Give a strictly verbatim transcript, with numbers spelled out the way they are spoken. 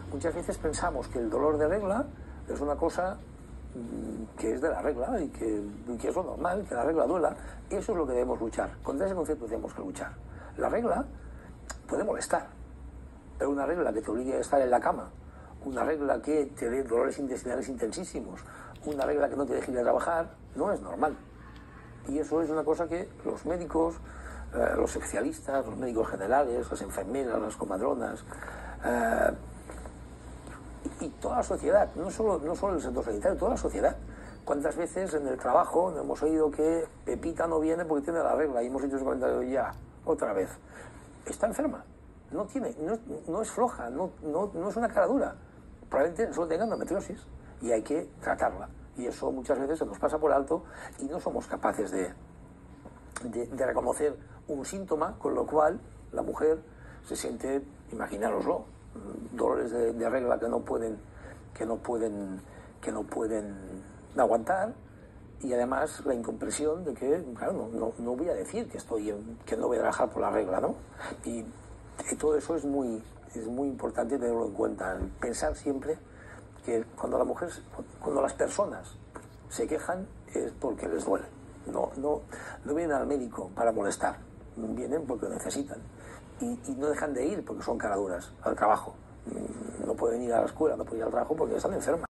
Muchas veces pensamos que el dolor de regla es una cosa que es de la regla y que, y que es lo normal, que la regla duela. Eso es lo que debemos luchar. Contra ese concepto tenemos que luchar. La regla puede molestar, pero una regla que te obligue a estar en la cama, una regla que te dé dolores intestinales intensísimos, una regla que no te deje ir a trabajar, no es normal. Y eso es una cosa que los médicos, eh, los especialistas, los médicos generales, las enfermeras, las comadronas, eh, y toda la sociedad, no solo, no solo el sector sanitario, toda la sociedad. ¿Cuántas veces en el trabajo hemos oído que Pepita no viene porque tiene la regla y hemos hecho ese comentario ya, otra vez? Está enferma, no, tiene, no, no es floja, no, no, no es una cara dura. Probablemente solo tenga endometriosis y hay que tratarla. Y eso muchas veces se nos pasa por alto y no somos capaces de, de, de reconocer un síntoma, con lo cual la mujer se siente, imaginároslo, dolores de, de regla que no pueden que no pueden que no pueden aguantar, y además la incomprensión de que, claro, no, no, no voy a decir que estoy en, que no voy a trabajar por la regla, ¿no? Y, y todo eso es muy es muy importante tenerlo en cuenta, pensar siempre que cuando la mujer cuando las personas se quejan es porque les duele, no no no vienen al médico para molestar, vienen porque necesitan. Y, y no dejan de ir porque son caraduras al trabajo. No pueden ir a la escuela, no pueden ir al trabajo porque están enfermas.